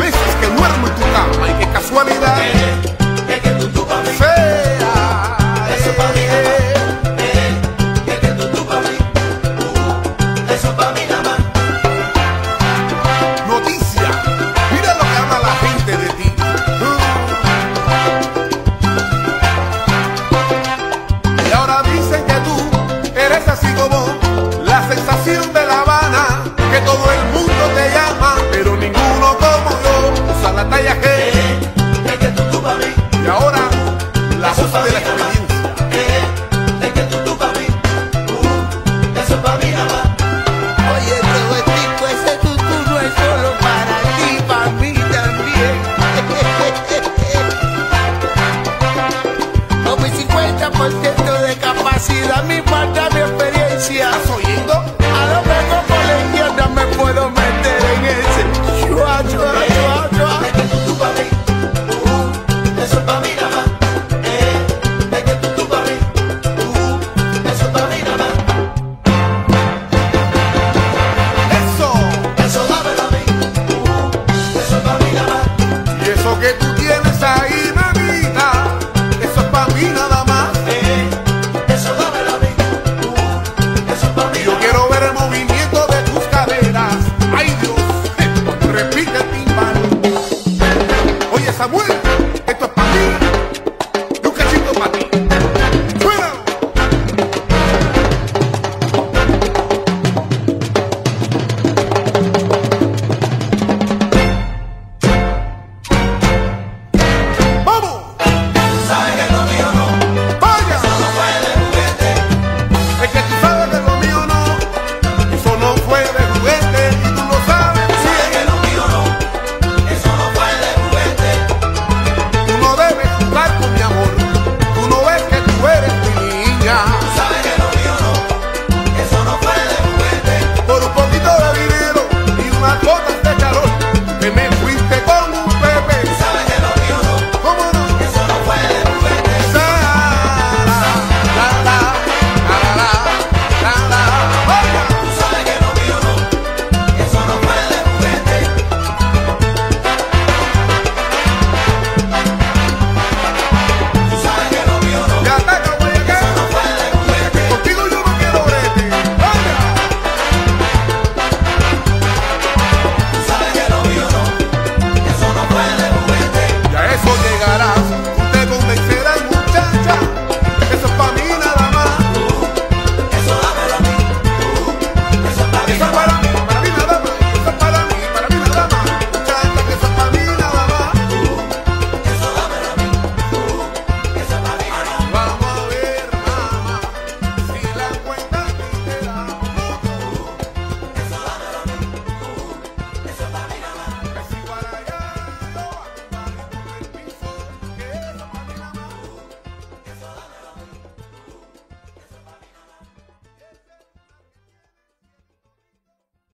veces que duermo en tu cama y qué casualidad. Que tú pa' mí. Sea. Eso pa' mí nada más. Que tú pa' mí. Eso pa' mí nada más. Noticia, mira lo que ama la gente de ti. Y ahora dicen que tú eres así como la sensación de La Habana, que todo el mundo te llama, pero ninguno como yo usa la talla G. Que tú pa' mí. Y ahora la voz de la experiencia. Que tú pa' mí. Eso pa' mí nada más. Oye, Robertico, ese tutú no es solo para ti, para mí también. Con mi 50% de capacidad, mi falta, mi experiencia, ¿Estás oyendo? a lo mejor por la izquierda me puedo meter en ese. Chua, chua, chua, chua. Que tú pa' mí. Eso pa' mí nada más. Que tú pa' mí. Eso pa' mí nada más. ¡Eso! Eso dámelo a mí. Eso pa' mí nada más. Y eso que tú tienes ahí, mamita, eso es pa' mí nada más. Eso dámelo a mí. Eso pa' mí Y yo nada más. quiero ver el movimiento de tus caderas. ¡Ay Dios! Repite el timbal. Oye Samuel,